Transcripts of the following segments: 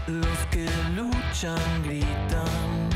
Los que luchan gritan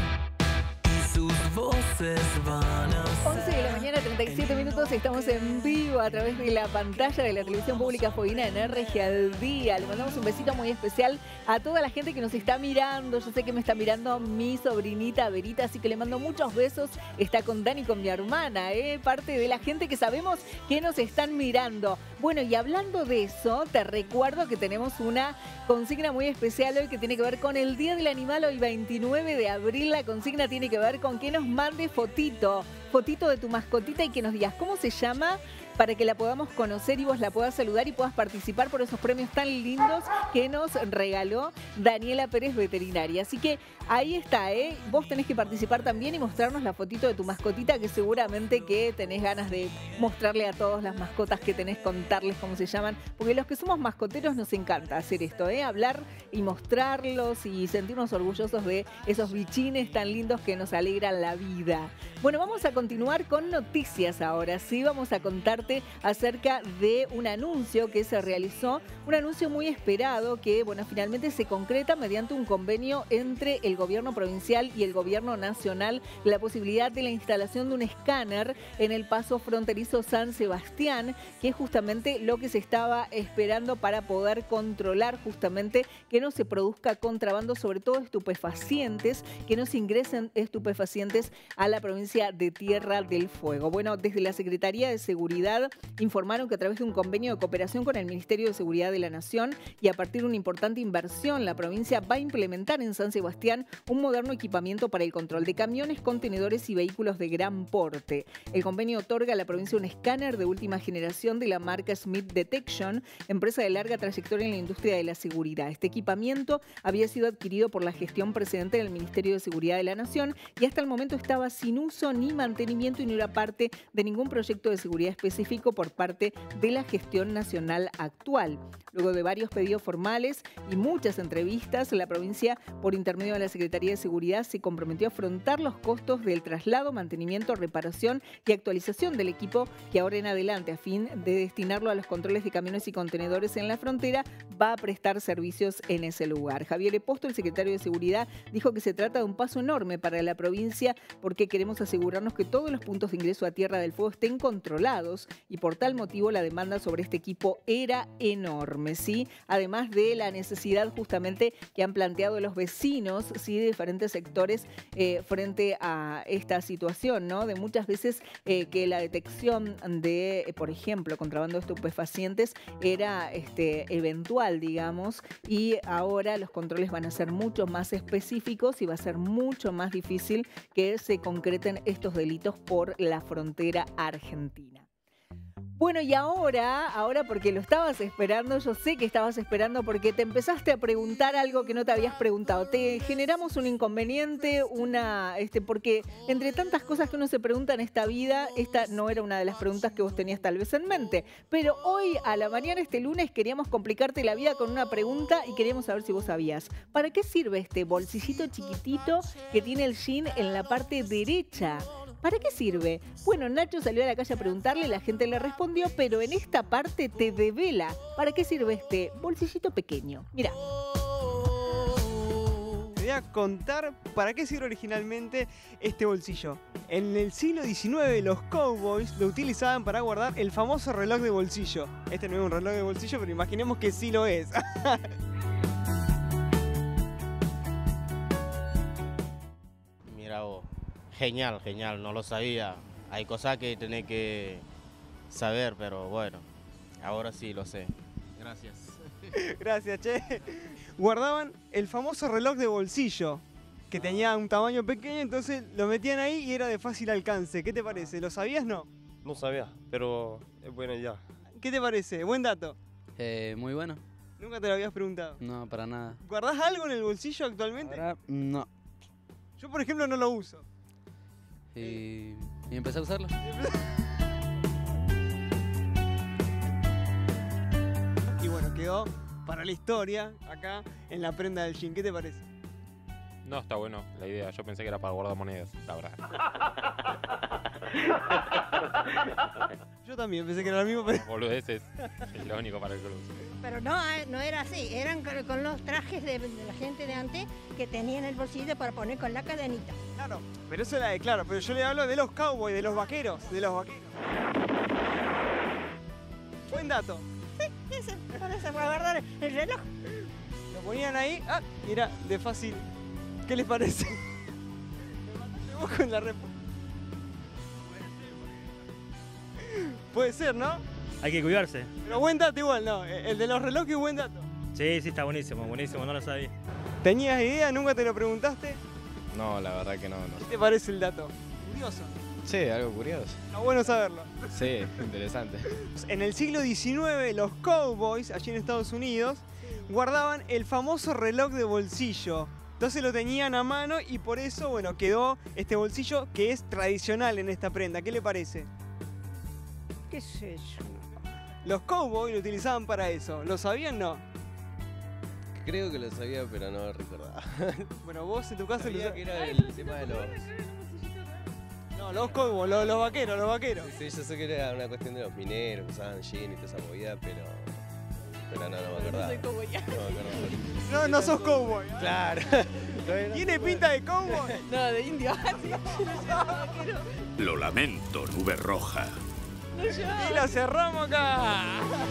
y sus voces van a 11 de la mañana, 37 minutos, estamos en vivo a través de la pantalla de la televisión pública Fobina en RG al Día. Le mandamos un besito muy especial a toda la gente que nos está mirando. Yo sé que me está mirando mi sobrinita Verita, así que le mando muchos besos. Está con Dani, con mi hermana, parte de la gente que sabemos que nos están mirando. Bueno, y hablando de eso, te recuerdo que tenemos una consigna muy especial hoy que tiene que ver con el Día del Animal. Hoy 29 de abril la consigna tiene que ver con que nos mande fotito de tu mascotita y que nos digas cómo se llama para que la podamos conocer y vos la puedas saludar y puedas participar por esos premios tan lindos que nos regaló Daniela Pérez Veterinaria. Así que ahí está, vos tenés que participar también y mostrarnos la fotito de tu mascotita, que seguramente que tenés ganas de mostrarle a todas las mascotas que tenés, contarles cómo se llaman, porque los que somos mascoteros nos encanta hacer esto, hablar y mostrarlos y sentirnos orgullosos de esos bichines tan lindos que nos alegran la vida. Bueno, vamos a continuar con noticias ahora, sí, vamos a contarte acerca de un anuncio que se realizó, un anuncio muy esperado que, bueno, finalmente se concreta mediante un convenio entre el gobierno provincial y el gobierno nacional, la posibilidad de la instalación de un escáner en el paso fronterizo San Sebastián, que es justamente lo que se estaba esperando para poder controlar justamente que no se produzca contrabando, sobre todo estupefacientes, que no se ingresen estupefacientes a la provincia de Tierra del Fuego. Bueno, desde la Secretaría de Seguridad informaron que a través de un convenio de cooperación con el Ministerio de Seguridad de la Nación y a partir de una importante inversión, la provincia va a implementar en San Sebastián un moderno equipamiento para el control de camiones, contenedores y vehículos de gran porte. El convenio otorga a la provincia un escáner de última generación de la marca Smith Detection, empresa de larga trayectoria en la industria de la seguridad. Este equipamiento había sido adquirido por la gestión precedente del Ministerio de Seguridad de la Nación y hasta el momento estaba sin uso ni mantenimiento y no era parte de ningún proyecto de seguridad específico por parte de la gestión nacional actual. Luego de varios pedidos formales y muchas entrevistas, la provincia, por intermedio de la Secretaría de Seguridad, se comprometió a afrontar los costos del traslado, mantenimiento, reparación y actualización del equipo que ahora en adelante, a fin de destinarlo a los controles de camiones y contenedores en la frontera, va a prestar servicios en ese lugar. Javier Eposto, el secretario de Seguridad, dijo que se trata de un paso enorme para la provincia porque queremos asegurarnos que todos los puntos de ingreso a Tierra del Fuego estén controlados y por tal motivo la demanda sobre este equipo era enorme, ¿sí? Además de la necesidad justamente que han planteado los vecinos, ¿sí?, de diferentes sectores frente a esta situación, ¿no? De muchas veces que la detección de, por ejemplo, contrabando de estupefacientes era eventual, digamos, y ahora los controles van a ser mucho más específicos y va a ser mucho más difícil que se concreten estos delitos por la frontera argentina. Bueno, y ahora porque lo estabas esperando, yo sé que estabas esperando porque te empezaste a preguntar algo que no te habías preguntado. Te generamos un inconveniente, porque entre tantas cosas que uno se pregunta en esta vida, esta no era una de las preguntas que vos tenías tal vez en mente. Pero hoy a la mañana, este lunes, queríamos complicarte la vida con una pregunta y queríamos saber si vos sabías. ¿Para qué sirve este bolsillito chiquitito que tiene el jean en la parte derecha? ¿Para qué sirve? Bueno, Nacho salió a la calle a preguntarle, la gente le respondió, pero en esta parte te devela para qué sirve este bolsillito pequeño. Mirá. Te voy a contar para qué sirve originalmente este bolsillo. En el siglo XIX los cowboys lo utilizaban para guardar el famoso reloj de bolsillo. Este no es un reloj de bolsillo, pero imaginemos que sí lo es. Mira vos. Genial, genial, no lo sabía. Hay cosas que tenés que saber, pero bueno, ahora sí lo sé. Gracias. Gracias, che. Guardaban el famoso reloj de bolsillo, que tenía un tamaño pequeño, entonces lo metían ahí y era de fácil alcance. ¿Qué te parece? ¿Lo sabías, no? No sabía, pero es buena idea. ¿Qué te parece? Buen dato. Muy bueno. ¿Nunca te lo habías preguntado? No, para nada. ¿Guardás algo en el bolsillo actualmente? Ahora, no. Yo, por ejemplo, no lo uso. Y empecé a usarlo. Y bueno, quedó para la historia acá en la prenda del jean. ¿Qué te parece? No, está bueno la idea. Yo pensé que era para guardar monedas, la verdad. Yo también pensé que era lo mismo, pero... Boludeces, es lo único para que lo use. Pero no, no era así, eran con los trajes de la gente de antes que tenían el bolsillo para poner con la cadenita. Claro, pero eso era de claro, pero yo le hablo de los cowboys, de los vaqueros, Buen dato. Sí, ese, para eso, para guardar el reloj. Lo ponían ahí, y era de fácil. ¿Qué les parece? Vos con la respuesta. Puede ser, ¿no? Hay que cuidarse. Pero buen dato igual, ¿no? El de los relojes, buen dato. Sí, sí, está buenísimo, buenísimo, no lo sabía. ¿Tenías idea? ¿Nunca te lo preguntaste? No, la verdad que no. ¿Qué te parece el dato? Curioso. Sí, algo curioso. Está bueno saberlo. Sí, interesante. En el siglo XIX, los cowboys, allí en Estados Unidos, guardaban el famoso reloj de bolsillo. Entonces lo tenían a mano y por eso, bueno, quedó este bolsillo que es tradicional en esta prenda. ¿Qué le parece? ¿Qué sé yo? Los cowboys lo utilizaban para eso. ¿Lo sabían? No. Creo que lo sabía, pero no recordaba. Bueno, vos en tu caso Sabía lo que era el tema de los... No, los cowboys, los vaqueros. Sí, yo sé que era una cuestión de los mineros que usaban jean y toda esa movida, pero no me acordaba. No soy cowboy. No sos cowboy. Claro. ¿Tiene pinta de cowboy? No, de indio. Lo lamento, nube roja. Y la cerramos acá.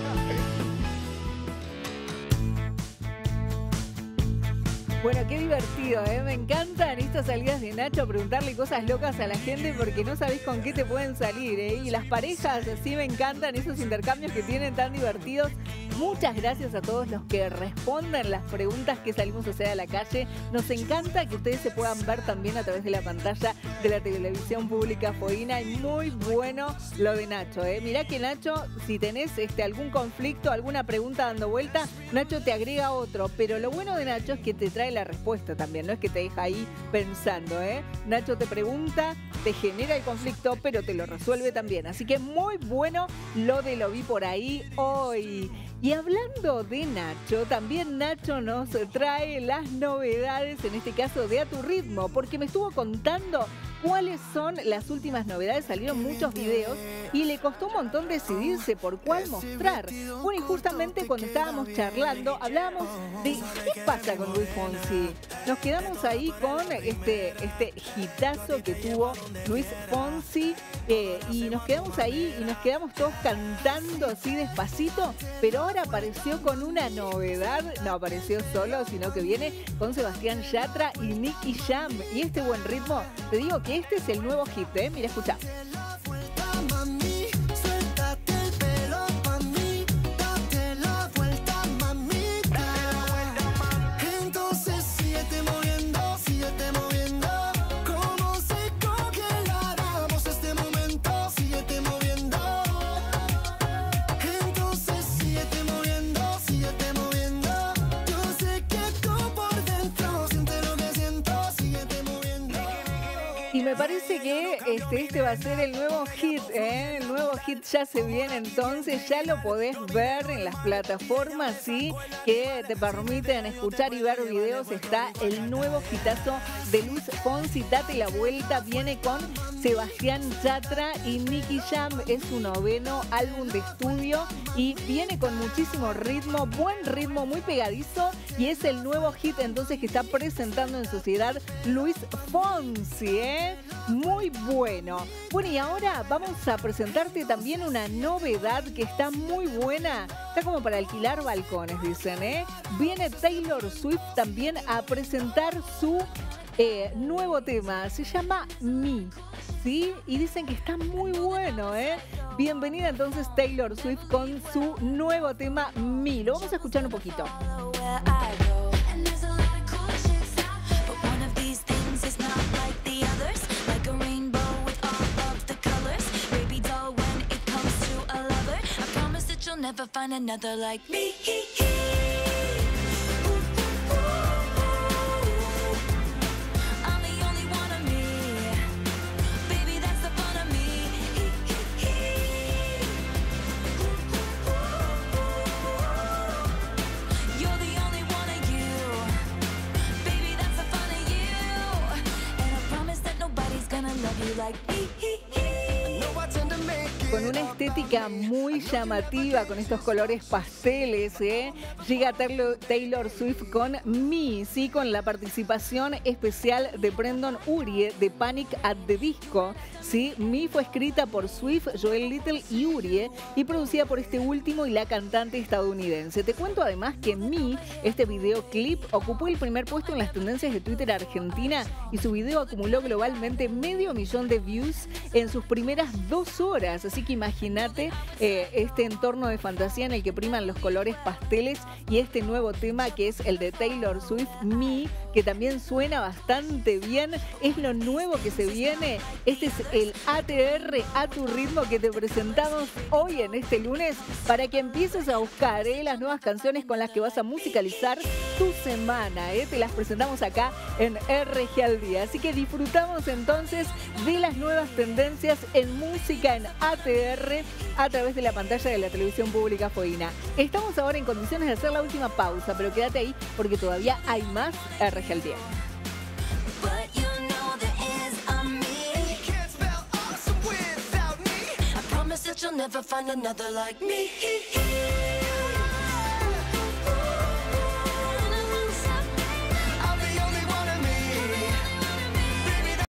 Bueno, qué divertido, ¿eh? Me encantan estas salidas de Nacho a preguntarle cosas locas a la gente porque no sabés con qué te pueden salir, ¿eh? Y las parejas, sí me encantan esos intercambios que tienen tan divertidos. Muchas gracias a todos los que responden las preguntas que salimos a hacer a la calle. Nos encanta que ustedes se puedan ver también a través de la pantalla de la televisión pública Foina. Y muy bueno lo de Nacho, ¿eh? Mirá que Nacho, si tenés algún conflicto, alguna pregunta dando vuelta, Nacho te agrega otro. Pero lo bueno de Nacho es que te trae la respuesta también, no es que te deja ahí pensando, ¿eh? Nacho te pregunta, te genera el conflicto, pero te lo resuelve también. Así que muy bueno lo vi por ahí hoy. Y hablando de Nacho, también Nacho nos trae las novedades, en este caso de A Tu Ritmo, porque me estuvo contando cuáles son las últimas novedades. Salieron muchos videos y le costó un montón decidirse por cuál mostrar. Bueno, y justamente cuando estábamos charlando, hablábamos de qué pasa con Luis Fonsi. Nos quedamos ahí con este hitazo que tuvo Luis Fonsi y nos quedamos ahí y nos quedamos todos cantando así despacito, pero ahora apareció con una novedad. No apareció solo, sino que viene con Sebastián Yatra y Nicky Jam. Y este buen ritmo, te digo que este es el nuevo hit, ¿eh? Mira, escucha. Y me parece que este va a ser el nuevo hit, ¿eh? El nuevo hit ya se viene, entonces ya lo podés ver en las plataformas, ¿sí? Que te permiten escuchar y ver videos. Está el nuevo hitazo de Luis Fonsi, Date la Vuelta, viene con Sebastián Yatra y Nicky Jam. Es su 9º álbum de estudio y viene con muchísimo ritmo, buen ritmo, muy pegadizo, y es el nuevo hit entonces que está presentando en sociedad Luis Fonsi, ¿eh? Muy bueno. Bueno, y ahora vamos a presentarte también una novedad que está muy buena. Está como para alquilar balcones, dicen, ¿eh? Viene Taylor Swift también a presentar su nuevo tema. Se llama Me, ¿sí? Y dicen que está muy bueno, ¿eh? Bienvenida entonces Taylor Swift con su nuevo tema Me. Lo vamos a escuchar un poquito. Never find another like me. I'm the only one of me. Baby, that's the fun of me. You're the only one of you. Baby, that's the fun of you. And I promise that nobody's gonna love you like me. Con con una estética muy llamativa, con estos colores pasteles, llega Taylor Swift con Me, ¿sí? Con la participación especial de Brendan Urie de Panic at the Disco, ¿sí? Me fue escrita por Swift, Joel Little y Urie y producida por este último y la cantante estadounidense. Te cuento además que Me, este videoclip, ocupó el primer puesto en las tendencias de Twitter Argentina y su video acumuló globalmente 500.000 de views en sus primeras 2 horas. Así que imagínate este entorno de fantasía en el que priman los colores pasteles y este nuevo tema que es el de Taylor Swift, Me, que también suena bastante bien. Es lo nuevo que se viene. Este es el ATR a tu ritmo que te presentamos hoy en este lunes para que empieces a buscar las nuevas canciones con las que vas a musicalizar tu semana. Te las presentamos acá en RG al Día. Así que disfrutamos entonces de las nuevas tendencias en música en ATR a través de la pantalla de la televisión pública Foina. Estamos ahora en condiciones de hacer la última pausa, pero quédate ahí porque todavía hay más RG al Día. But you know there is a me. You can't spell awesome without me. I promise that you'll never find another like me.